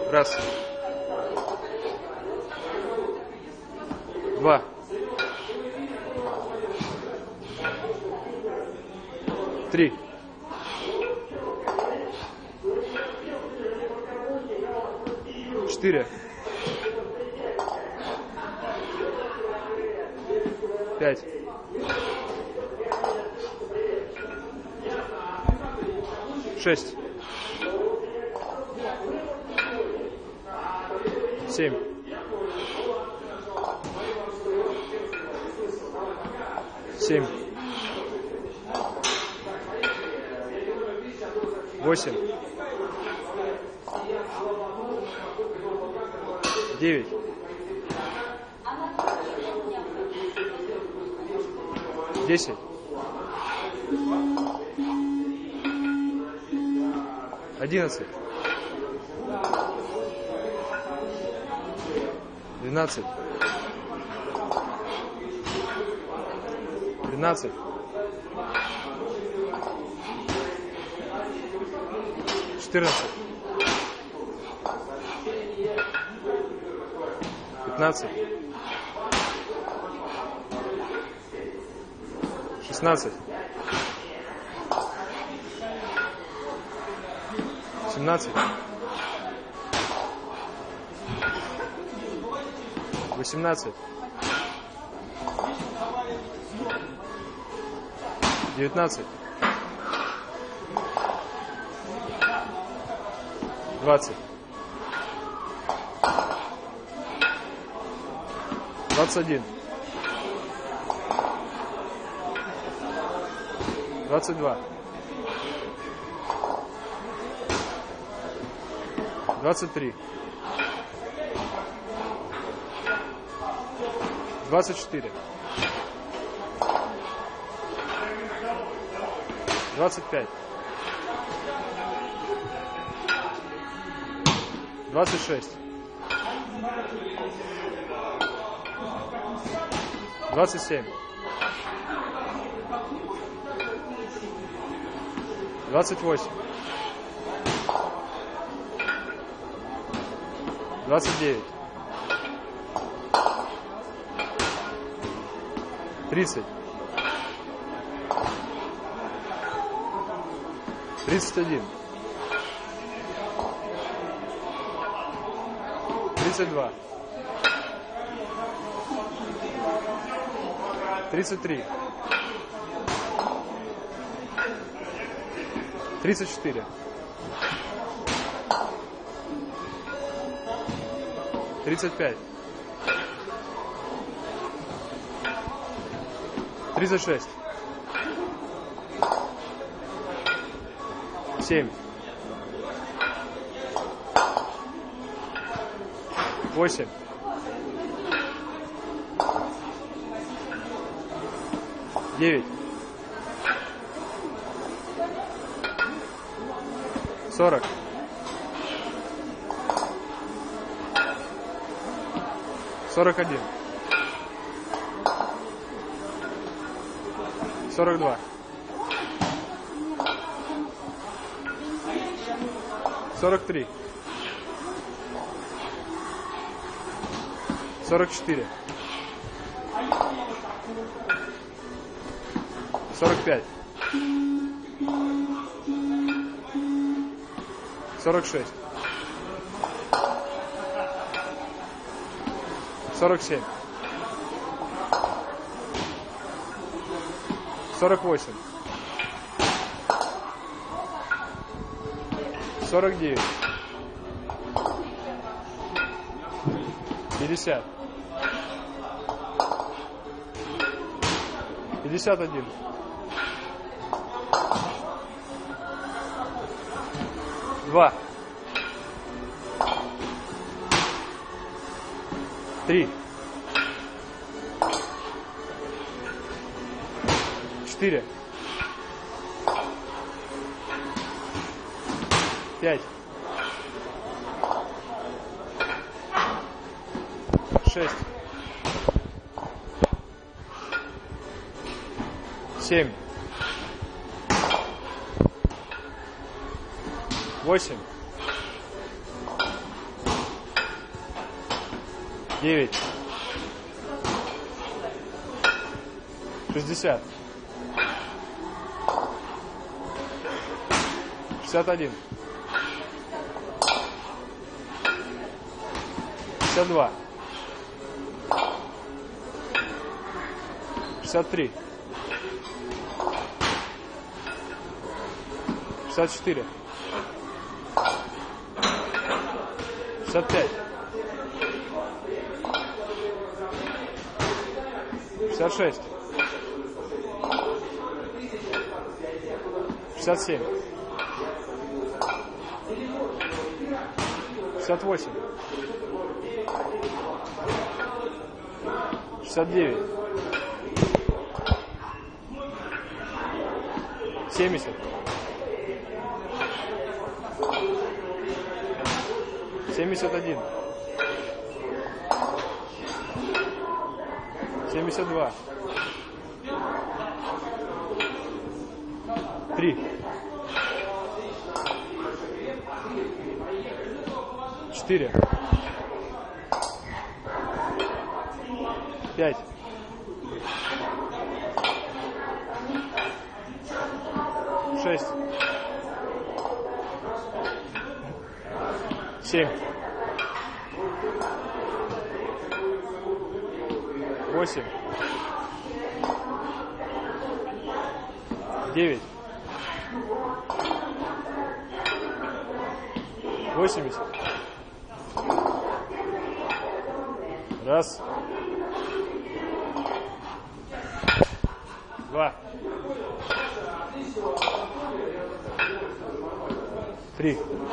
Раз. Два. Три. Четыре. Пять. Шесть. Семь. Семь. Восемь. Девять. 10. 11. 12. 13. 14. 15. 16. 17. 18. 19. 20. 21. 22. 23. 24. 25. 26. 27. 28. 29. 30. 31. 32. 33. 34. 35. 36. 7. 8. 9. 40. 41. 42. 43. 44. 45. 46. 47. 48. 49. 50. 51. 2. 3. 4. 5. 6. 7. 8. 9, 60, 61, 62, 63, 64, 65, 66, 67, 68, 69, 70, 71, 72, 3, 4, 5, 6, 7, 8, 9, 80. Раз. Два. Три.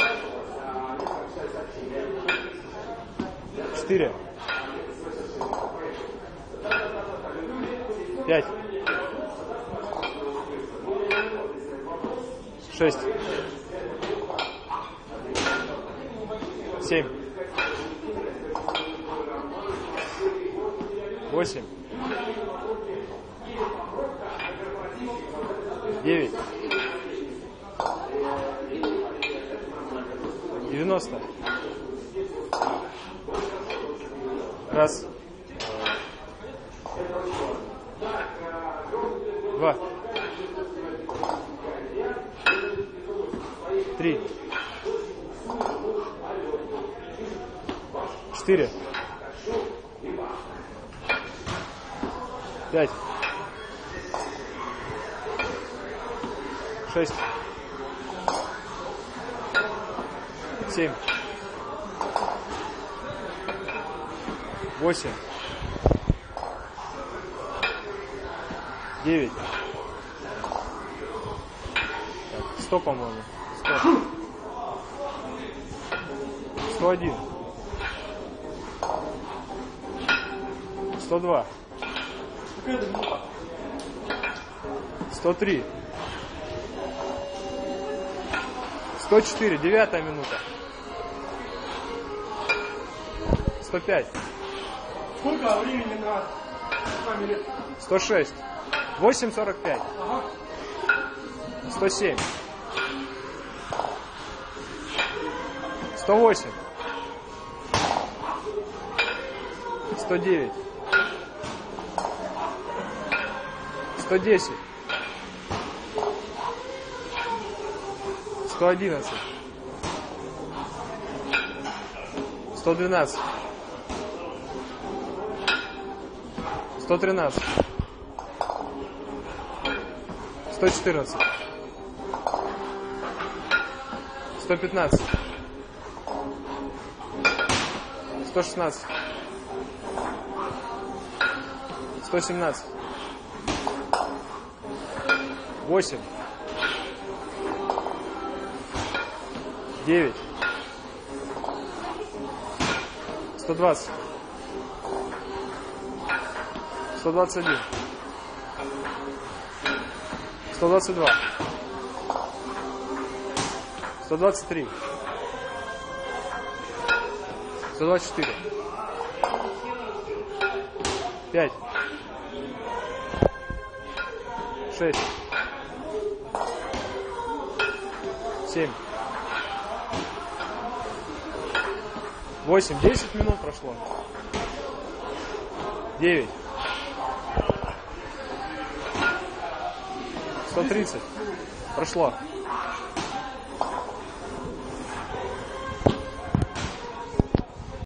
4. 5. 6. 7. 8. 9. 90. Раз. Два. Три. 4. 5. 6. 7. 8. 9. 100, по-моему. 100. 101. 102. 103. 104. 9-я минута. 105. Сколько времени на камере? 106. 8:45. 107. 108. 109. 110. 111. 112. 113. 114. 115. 116. 117. 8. 9. 120. 121. 122. 123. 124. 5. 6. 7. 8. 10 минут прошло. 9. 130. Прошло.